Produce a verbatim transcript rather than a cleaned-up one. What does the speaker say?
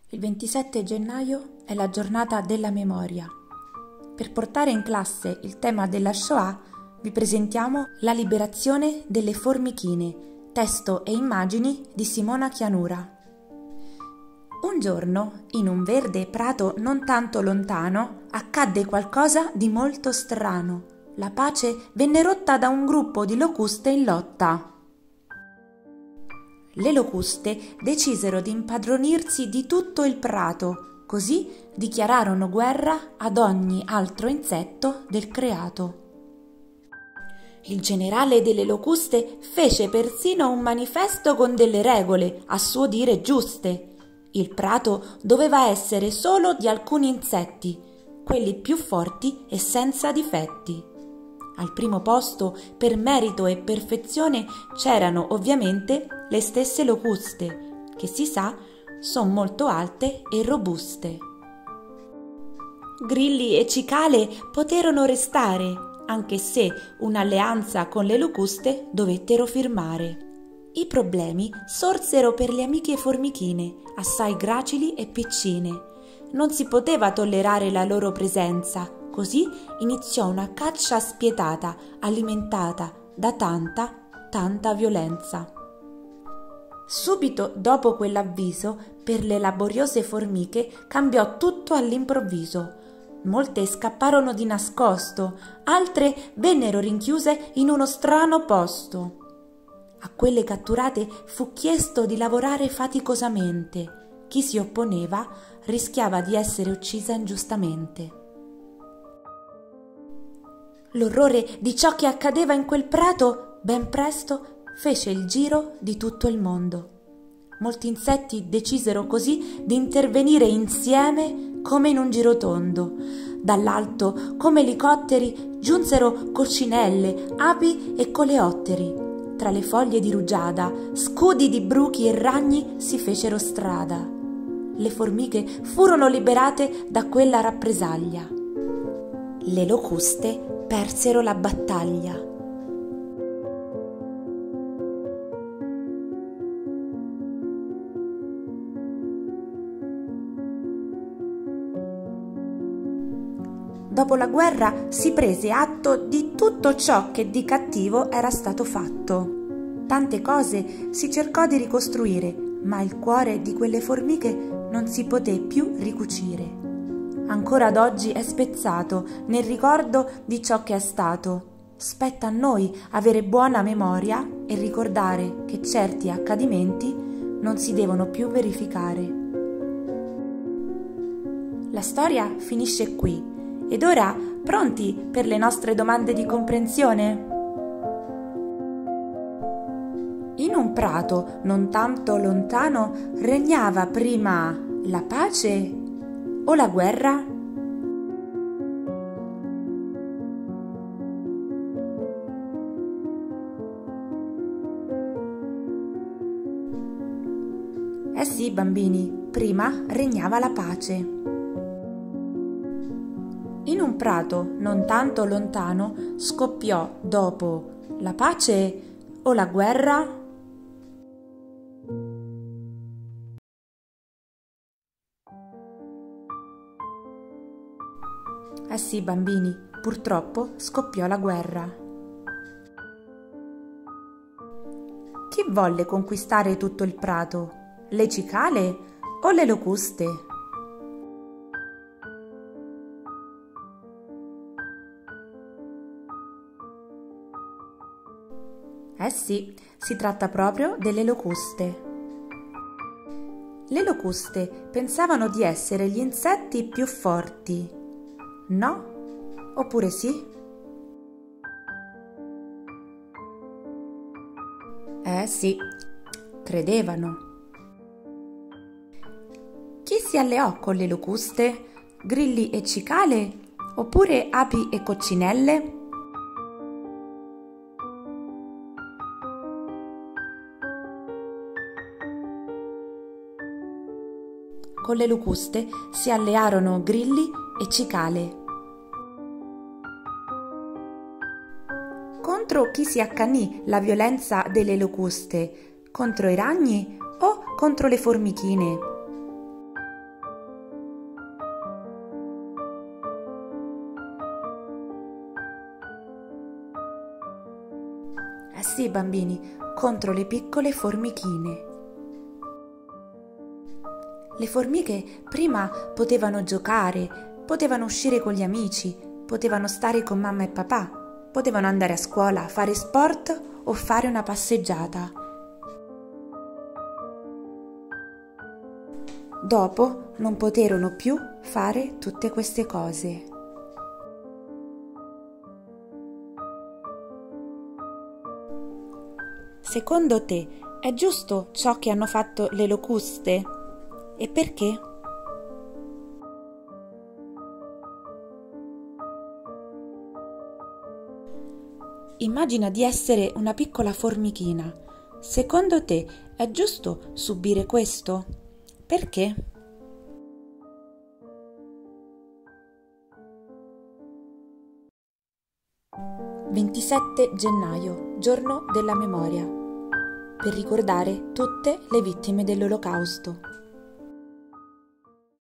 Il ventisette gennaio è la giornata della memoria. Per portare in classe il tema della Shoah vi presentiamo La liberazione delle formichine, testo e immagini di Simona Chianura. Un giorno, in un verde prato non tanto lontano, accadde qualcosa di molto strano. La pace venne rotta da un gruppo di locuste in lotta. Le locuste decisero di impadronirsi di tutto il prato, così dichiararono guerra ad ogni altro insetto del creato. Il generale delle locuste fece persino un manifesto con delle regole, a suo dire giuste. Il prato doveva essere solo di alcuni insetti, quelli più forti e senza difetti. Al primo posto, per merito e perfezione, c'erano ovviamente le stesse locuste, che si sa sono molto alte e robuste. Grilli e cicale poterono restare, anche se un'alleanza con le locuste dovettero firmare. I problemi sorsero per le amiche formichine, assai gracili e piccine. Non si poteva tollerare la loro presenza. Così iniziò una caccia spietata, alimentata da tanta, tanta violenza. Subito dopo quell'avviso, per le laboriose formiche cambiò tutto all'improvviso. Molte scapparono di nascosto, altre vennero rinchiuse in uno strano posto. A quelle catturate fu chiesto di lavorare faticosamente. Chi si opponeva rischiava di essere uccisa ingiustamente. L'orrore di ciò che accadeva in quel prato ben presto fece il giro di tutto il mondo. Molti insetti decisero così di intervenire insieme come in un girotondo. Dall'alto, come elicotteri, giunsero coccinelle, api e coleotteri. Tra le foglie di rugiada, scudi di bruchi e ragni si fecero strada. Le formiche furono liberate da quella rappresaglia. Le locuste persero la battaglia. Dopo la guerra si prese atto di tutto ciò che di cattivo era stato fatto. Tante cose si cercò di ricostruire, ma il cuore di quelle formiche non si poté più ricucire. Ancora ad oggi è spezzato nel ricordo di ciò che è stato. Spetta a noi avere buona memoria e ricordare che certi accadimenti non si devono più verificare. La storia finisce qui ed ora pronti per le nostre domande di comprensione? In un prato non tanto lontano regnava prima la pace o la guerra? Eh sì, bambini, prima regnava la pace. In un prato non tanto lontano scoppiò dopo la pace o la guerra? Eh sì, bambini, purtroppo scoppiò la guerra. Chi volle conquistare tutto il prato? Le cicale o le locuste? Eh sì, si tratta proprio delle locuste. Le locuste pensavano di essere gli insetti più forti. No? Oppure sì? Eh sì, credevano. Chi si alleò con le locuste? Grilli e cicale? Oppure api e coccinelle? Con le locuste si allearono grilli e cicale. Contro chi si accanì la violenza delle locuste? Contro i ragni o contro le formichine? Eh sì, bambini, contro le piccole formichine. Le formiche prima potevano giocare, potevano uscire con gli amici, potevano stare con mamma e papà, potevano andare a scuola, fare sport o fare una passeggiata. Dopo non poterono più fare tutte queste cose. Secondo te è giusto ciò che hanno fatto le locuste? E perché? Immagina di essere una piccola formichina. Secondo te è giusto subire questo? Perché? ventisette gennaio, giorno della memoria, per ricordare tutte le vittime dell'Olocausto.